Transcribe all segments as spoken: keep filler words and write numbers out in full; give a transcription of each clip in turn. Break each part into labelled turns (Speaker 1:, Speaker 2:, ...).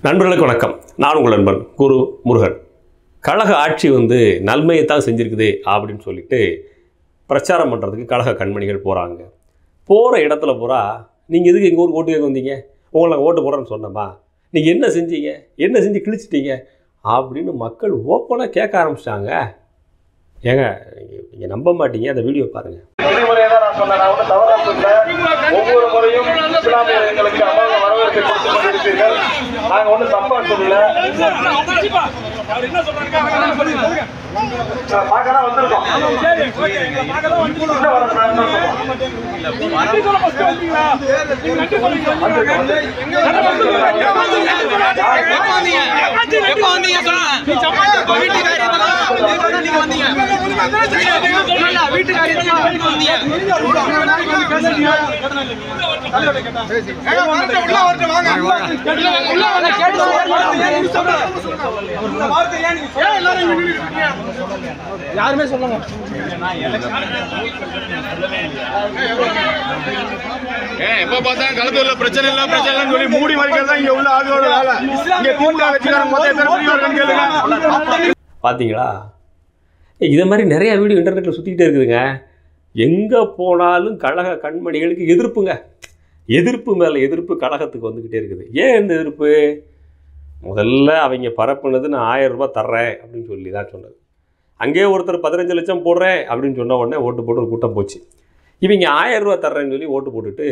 Speaker 1: நண்பர்களுக்கு வணக்கம். நான் உங்கள் நண்பன் குரு முருகன். கழக ஆட்சி வந்து நன்மையை தான் செஞ்சுருக்குது அப்படின்னு சொல்லிட்டு பிரச்சாரம் பண்ணுறதுக்கு கழக கண்மணிகள் போகிறாங்க. போகிற இடத்துல பூரா நீங்கள் எதுக்கு எங்கள் ஊருக்கு ஓட்டு கேட்க வந்தீங்க, உங்களை நாங்கள் ஓட்டு போடுறேன்னு சொன்னோமா, நீங்கள் என்ன செஞ்சீங்க, என்ன செஞ்சு கிழிச்சிட்டீங்க அப்படின்னு மக்கள் ஓப்பனாக கேட்க ஆரம்பிச்சிட்டாங்க. ஏங்க நீங்கள் நம்ப மாட்டீங்க, அந்த வீடியோ பாருங்கள்.
Speaker 2: ஒவ்வொரு முறையும் இஸ்லாமியர்களுக்கு அமோக வரவேற்பை கொடுத்துக் கொண்டிருப்பீர்கள். நாங்கள் ஒன்றும் தப்பா சொல்லல. பார்க்கலாம் வந்திருக்கோம்.
Speaker 3: யாருமே சொல்லுங்க. எப்ப பார்த்தாலும் களத்துல பிரச்சனை இல்ல பிரச்சனை இல்லைன்னு சொல்லி மூடி மறைக்கிறதா இங்க உள்ள ஆளுகளோட வேலை. இங்க திமுக கட்சிக்காரங்க மொத்தம் எத்தனை பேர் இருக்காங்கன்னு கேளுங்க.
Speaker 1: பார்த்தீங்களா, இதை மாதிரி நிறையா வீடியோ இன்டர்நெட்டில் சுற்றிக்கிட்டே இருக்குதுங்க. எங்கே போனாலும் கழக கண்மணிகளுக்கு எதிர்ப்புங்க. எதிர்ப்பு மேலே எதிர்ப்பு கழகத்துக்கு வந்துக்கிட்டே இருக்குது. ஏன் இந்த எதிர்ப்பு? முதல்ல அவங்க பரப்புனது நான் ஆயிரம் ரூபாய் தர்றேன் அப்படின்னு சொல்லி தான் சொன்னது. அங்கேயே ஒருத்தர் பதினஞ்சு லட்சம் போடுறேன் அப்படின்னு சொன்ன உடனே ஓட்டு போட்டு ஒரு கூட்டம் போச்சு. இவங்க ஆயிரம் ரூபா தர்றேன்னு சொல்லி ஓட்டு போட்டுட்டு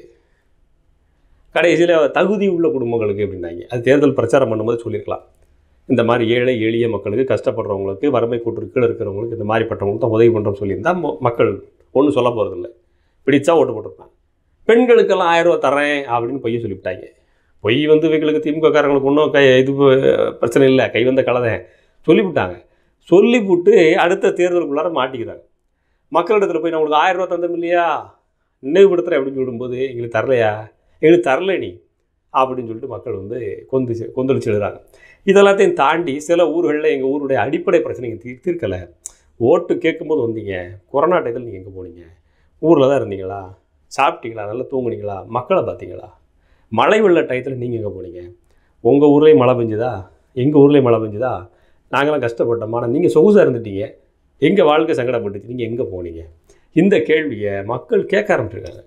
Speaker 1: கடைசியில் தகுதி உள்ள குடும்பங்களுக்கு எப்படின்னாங்க. அது தேர்தல் பிரச்சாரம் பண்ணும்போது சொல்லியிருக்கலாம். இந்த மாதிரி ஏழை எளிய மக்களுக்கு, கஷ்டப்படுறவங்களுக்கு, வறுமை கூட்டு கீழே இருக்கிறவங்களுக்கு, இந்த மாதிரிப்பட்டவங்களுக்கு தான் உதவி பண்ணுறோம்னு சொல்லியிருந்தால் மக்கள் ஒன்றும் சொல்ல போகிறதில்ல. பிடிச்சா ஓட்டு போட்டுருப்பாங்க. பெண்களுக்கெல்லாம் ஆயிரம் ரூபா தரேன் அப்படின்னு பொய்யை சொல்லிவிட்டாங்க. பொய் வந்து இவங்களுக்கு திமுககாரங்களுக்கு ஒன்றும் கை இது பிரச்சனை இல்லை, கை வந்த கலதை சொல்லிவிட்டாங்க. சொல்லிவிட்டு அடுத்த தேர்தலுக்குள்ளார மாட்டிக்கிறாங்க. மக்களிடத்தில் போய் நான் உங்களுக்கு ஆயிரம் ரூபா தந்தோம் இல்லையா, நினைவுபடுத்துகிறேன் அப்படின்னு சொல்லும்போது எங்களுக்கு தரலையா, எங்களுக்கு தரல நீ அப்படின்னு சொல்லிட்டு மக்கள் வந்து கொந்திச்சு கொந்தளிச்சு எழுதுறாங்க. இதெல்லாத்தையும் தாண்டி சில ஊர்களில் எங்கள் ஊருடைய அடிப்படை பிரச்சனைங்க தீ தீர்க்கலை. ஓட்டு கேட்கும்போது வந்தீங்க, கொரோனா டயத்தில் நீங்கள் எங்கே போனீங்க, ஊரில் தான் இருந்தீங்களா, சாப்பிட்டீங்களா, நல்லா தூங்குனீங்களா, மக்களை பார்த்தீங்களா, மழை வெள்ள டயத்தில் நீங்கள் எங்கே போனீங்க, உங்கள் ஊர்லேயும் மழை பெஞ்சுதா, எங்கள் ஊர்லேயும் மழை பெஞ்சுதா, நாங்களாம் கஷ்டப்பட்டோம், ஆனால் நீங்கள் சொகுசாக இருந்துட்டீங்க, எங்கள் வாழ்க்கை சங்கடப்பட்டுச்சு, நீங்கள் எங்கே போனீங்க, இந்த கேள்வியை மக்கள் கேட்க ஆரம்பிச்சிருக்காங்க.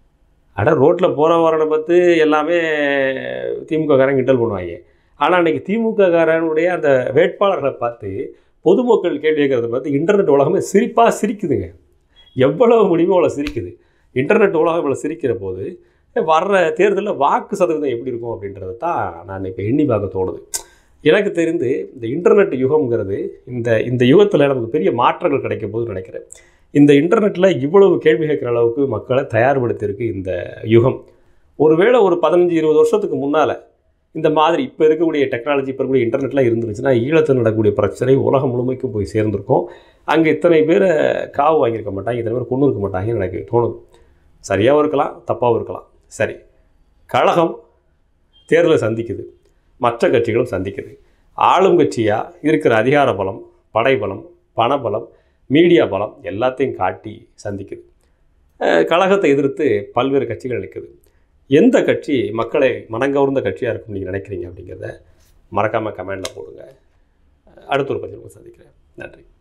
Speaker 1: அட ரோட்டில் போகிற வரனை பார்த்து எல்லாமே திமுககாரன் கிண்டல் பண்ணுவாங்க. ஆனால் அன்றைக்கி திமுககாரனுடைய அந்த வேட்பாளர்களை பார்த்து பொதுமக்கள் கேள்வி கேட்குறத பார்த்து இன்டர்நெட் உலகமே சிரிப்பாக சிரிக்குதுங்க. எவ்வளவு முடியுமோ அவ்வளோ சிரிக்குது. இன்டர்நெட் உலகம் இவ்வளோ சிரிக்கிற போது வர்ற தேர்தலில் வாக்கு சதவீதம் எப்படி இருக்கும் அப்படின்றத தான் நான் இப்போ எண்ணி பார்க்க தோணுது. எனக்கு தெரிந்து இந்த இன்டர்நெட் யுகம்ங்கிறது இந்த இந்த யுகத்தில் நமக்கு பெரிய மாற்றங்கள் கிடைக்க போதுன்னு நினைக்கிறேன். இந்த இன்டர்நெட்டில் இவ்வளவு கேள்வி கேட்குற அளவுக்கு மக்களை தயார்படுத்தியிருக்கு இந்த யுகம். ஒருவேளை ஒரு பதினஞ்சு இருபது வருஷத்துக்கு முன்னால் இந்த மாதிரி இப்போ இருக்கக்கூடிய டெக்னாலஜி, இப்போ இருக்கக்கூடிய இன்டர்நெட்லாம் இருந்துருச்சுன்னா ஈழத்தில் நடக்கக்கூடிய பிரச்சனை உலகம் முழுமைக்கும் போய் சேர்ந்துருக்கும். அங்கே இத்தனை பேரை காவு வாங்கியிருக்க மாட்டாங்க, இத்தனை பேர் கொண்டு இருக்க மாட்டாங்கன்னு எனக்கு தோணுது. சரியாகவும் இருக்கலாம், தப்பாகவும் இருக்கலாம். சரி, கழகம் தேர்தலை சந்திக்குது, மற்ற கட்சிகளும் சந்திக்குது. ஆளும் கட்சியாக இருக்கிற அதிகார பலம், படைபலம், பணபலம், மீடியா பலம் எல்லாத்தையும் காட்டி சந்திக்குது. கழகத்தை எதிர்த்து பல்வேறு கட்சிகள் நிற்குது. எந்த கட்சி மக்களை மனங்கவர்ந்த கட்சியாக இருக்கும்னு நீங்கள் நினைக்கிறீங்க அப்படிங்கிறத மறக்காமல் கமெண்டில் போடுங்க. அடுத்த ஒரு பதிவு சந்திக்கிறேன். நன்றி.